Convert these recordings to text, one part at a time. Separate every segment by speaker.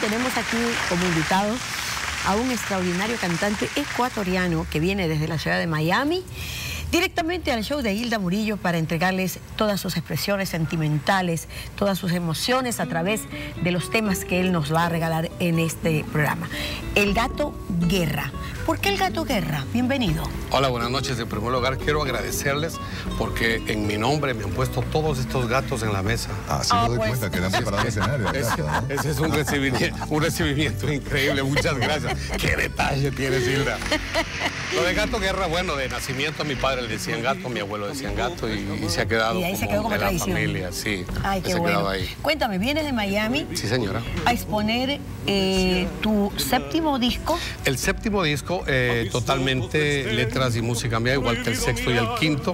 Speaker 1: tenemos aquí como invitado a un extraordinario cantante ecuatoriano que viene desde la ciudad de Miami directamente al show de Hilda Murillo para entregarles todas sus expresiones sentimentales, todas sus emociones a través de los temas que él nos va a regalar en este programa. El Gato Guerra. ¿Por qué el Gato Guerra? Bienvenido.
Speaker 2: Hola, buenas noches. En primer lugar, quiero agradecerles porque en mi nombre me han puesto todos estos gatos en la mesa.
Speaker 3: Sí me doy cuenta que le han preparado el escenario.
Speaker 2: Ese es un recibimiento increíble. Muchas gracias. Qué detalle tienes, Hilda. Lo de Gato Guerra, bueno, de nacimiento a mi padre le decían gato, mi abuelo decían gato y se ha quedado,
Speaker 1: y ahí se quedó como
Speaker 2: de
Speaker 1: tradición.
Speaker 2: La familia, sí.
Speaker 1: Ay, qué bueno. Ahí. Cuéntame, vienes de Miami.
Speaker 2: Sí, señora.
Speaker 1: A exponer tu séptimo disco.
Speaker 2: El séptimo disco, totalmente letras y música mía, igual que el sexto y el quinto.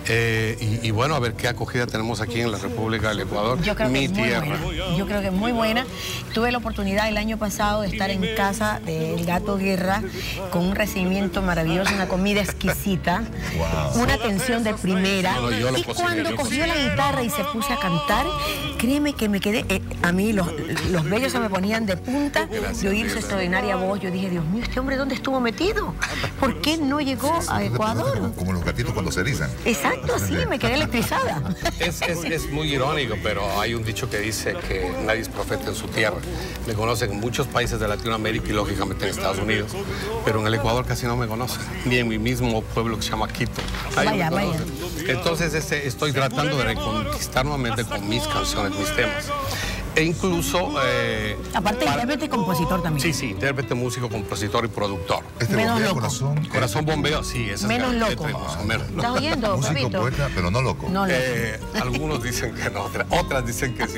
Speaker 2: Y bueno, a ver qué acogida tenemos aquí en la República del Ecuador.
Speaker 1: Yo creo
Speaker 2: mi tierra.
Speaker 1: Yo creo que es muy buena. Tuve la oportunidad el año pasado de estar en casa del Gato Guerra con un recibimiento maravilloso, una comida exquisita, una atención de primera. Y cuando cogió la guitarra y se puso a cantar, créeme que me quedé, a mí los vellos se me ponían de punta de oír su extraordinaria voz. Yo dije, Dios mío, ¿este hombre dónde estuvo metido? ¿Por qué no llegó a Ecuador?
Speaker 3: Como los gatitos cuando se erizan.
Speaker 1: Exacto, sí, me quedé electrizada.
Speaker 2: Es muy irónico, pero hay un dicho que dice que nadie es profeta en su tierra. Me conocen en muchos países de Latinoamérica y lógicamente en Estados Unidos, pero en el Ecuador casi no me conocen, ni en mi mismo pueblo que se llama Quito.
Speaker 1: Vaya.
Speaker 2: Entonces estoy tratando de reconquistar nuevamente con mis canciones, mis temas. E incluso...
Speaker 1: aparte, intérprete y compositor también.
Speaker 2: Sí, intérprete, músico, compositor y productor.
Speaker 1: Menos loco.
Speaker 2: Corazón bombeo, sí.
Speaker 1: Menos loco. ¿Estás oyendo,
Speaker 3: músico,
Speaker 1: papito?
Speaker 3: poeta, pero no loco.
Speaker 1: No loco.
Speaker 2: Algunos dicen que no, otras dicen que sí.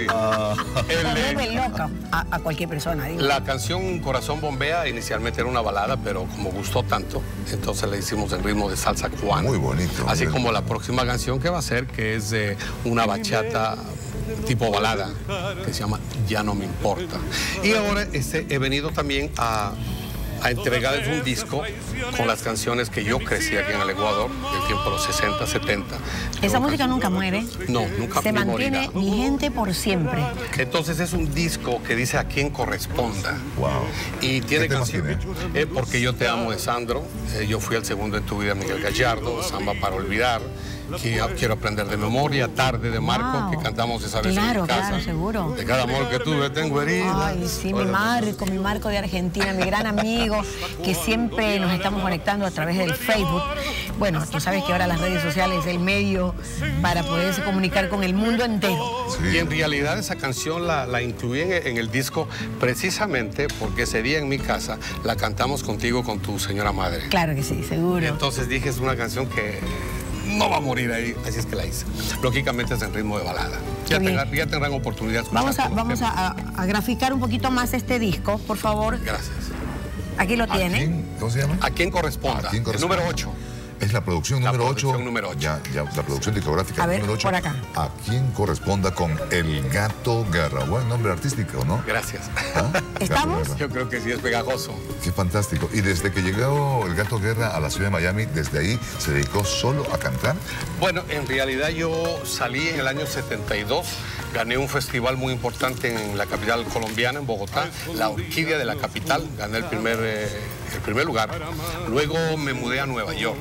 Speaker 1: Vuelve loca a cualquier persona. Digo.
Speaker 2: La canción Corazón Bombea inicialmente era una balada, pero como gustó tanto, entonces la hicimos en ritmo de salsa cubana.
Speaker 3: Muy bonito.
Speaker 2: Así como la próxima canción que va a ser, que es una bachata tipo balada, que se llama Ya no me importa. Y ahora he venido también a entregarles un disco con las canciones que yo crecí aquí en el Ecuador, del tiempo de los 60, 70.
Speaker 1: Esa música nunca muere.
Speaker 2: No, nunca
Speaker 1: se mantiene vigente por siempre.
Speaker 2: Entonces es un disco que dice a quién corresponda.
Speaker 3: Wow.
Speaker 2: Y tiene
Speaker 3: canciones.
Speaker 2: Porque yo te amo de Sandro, yo fui el segundo en tu vida, Miguel Gallardo, Samba para olvidar, que quiero aprender de memoria, Tarde de Marco, que cantamos esa vez en mi casa.
Speaker 1: Claro, seguro.
Speaker 2: De cada amor que tuve tengo heridas.
Speaker 1: Ay, sí, mi Marco de Argentina, mi gran amigo, que siempre nos estamos conectando a través del Facebook. Bueno, tú sabes que ahora las redes sociales es el medio para poderse comunicar con el mundo entero.
Speaker 2: Sí. Y en realidad esa canción la incluí en el disco precisamente porque ese día en mi casa la cantamos contigo, con tu señora madre.
Speaker 1: Claro que sí, seguro.
Speaker 2: Y entonces dije, es una canción que no va a morir ahí, así es que la hice. Lógicamente es en ritmo de balada. Ya tendrán oportunidad de escuchar.
Speaker 1: Vamos a graficar un poquito más este disco, por favor.
Speaker 2: Gracias.
Speaker 1: Aquí lo tiene.
Speaker 3: ¿Cómo se llama?
Speaker 2: ¿A quién corresponda?
Speaker 3: El
Speaker 2: número 8.
Speaker 3: Es la producción número 8.
Speaker 2: Ya,
Speaker 3: la producción discográfica
Speaker 1: a ver,
Speaker 3: número 8.
Speaker 1: por acá.
Speaker 3: ¿A quién corresponda con El Gato Guerra? Buen nombre artístico, ¿no?
Speaker 2: Gracias.
Speaker 1: ¿Estamos?
Speaker 2: Yo creo que sí, es pegajoso.
Speaker 3: Qué fantástico. Y desde que llegó El Gato Guerra a la ciudad de Miami, desde ahí se dedicó solo a cantar.
Speaker 2: Bueno, en realidad yo salí en el año 72, gané un festival muy importante en la capital colombiana, en Bogotá, la Orquídea de la capital, gané el primer lugar. Luego me mudé a Nueva York.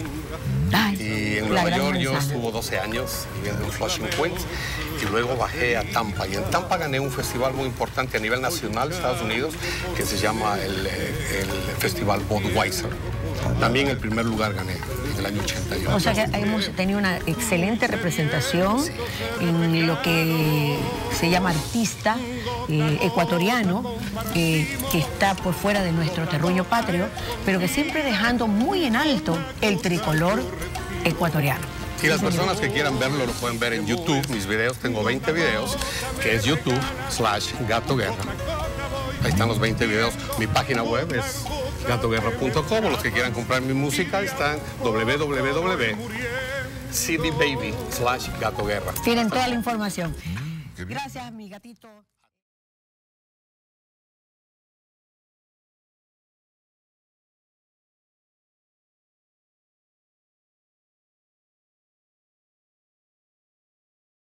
Speaker 2: Y en Nueva York yo estuve 12 años viviendo en Flushing, Queens, y luego bajé a Tampa. Y en Tampa gané un festival muy importante a nivel nacional de Estados Unidos, que se llama el Festival Budweiser. También el primer lugar gané en el año 88.
Speaker 1: O sea que hemos tenido una excelente representación en lo que se llama artista ecuatoriano, que está por fuera de nuestro terruño patrio, pero que siempre dejando muy en alto el tricolor ecuatoriano.
Speaker 2: Y las personas que quieran verlo lo pueden ver en YouTube, mis videos, tengo 20 videos, que es YouTube/Gato Guerra. Ahí están los 20 videos. Mi página web es gatoguerra.com. Los que quieran comprar mi música están www.cdbaby/Gato Guerra.
Speaker 1: Tienen toda la información. Gracias, mi gatito.